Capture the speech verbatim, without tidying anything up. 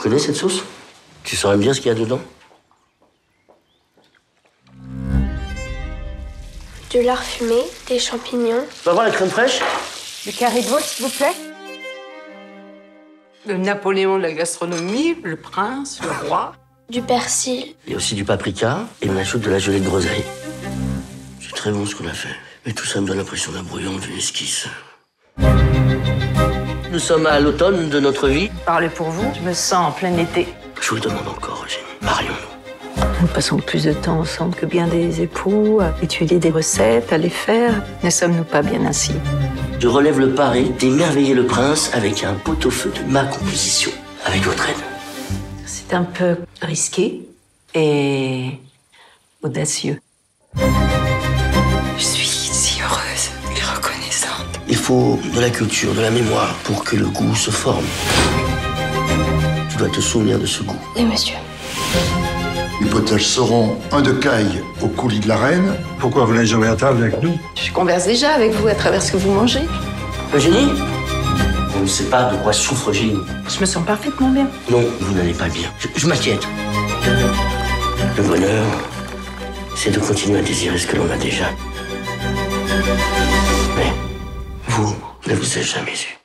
connais cette sauce? Tu saurais me dire ce qu'il y a dedans? De lard fumé, des champignons. Tu vas voir la crème fraîche? Du carré de veau, s'il vous plaît. Le Napoléon de la gastronomie, le prince, le roi. Du persil. Il y a aussi du paprika et on ajoute de la gelée de groseille. C'est très bon ce qu'on a fait. Mais tout ça me donne l'impression d'un brouillon, d'une esquisse. Nous sommes à l'automne de notre vie. Parlez pour vous, je me sens en plein été. Je vous le demande encore, Eugénie. Marions-nous. Nous passons plus de temps ensemble que bien des époux, à étudier des recettes, à les faire. Ne sommes-nous pas bien ainsi? Je relève le pari d'émerveiller le prince avec un pot-au-feu de ma composition, avec votre aide. C'est un peu risqué et audacieux. Je suis si heureuse et reconnaissante. Il faut de la culture, de la mémoire pour que le goût se forme. Tu dois te souvenir de ce goût. Oui, monsieur. Les potages seront un de caille au coulis de la reine. Pourquoi vous n'êtes jamais à table avec nous? Je converse déjà avec vous à travers ce que vous mangez. Eugénie? On ne sait pas de quoi souffre Eugénie. Je me sens parfaitement bien. Non, vous n'allez pas bien. Je, je m'inquiète. Le bonheur, c'est de continuer à désirer ce que l'on a déjà. Mais vous ne vous êtes jamais eu.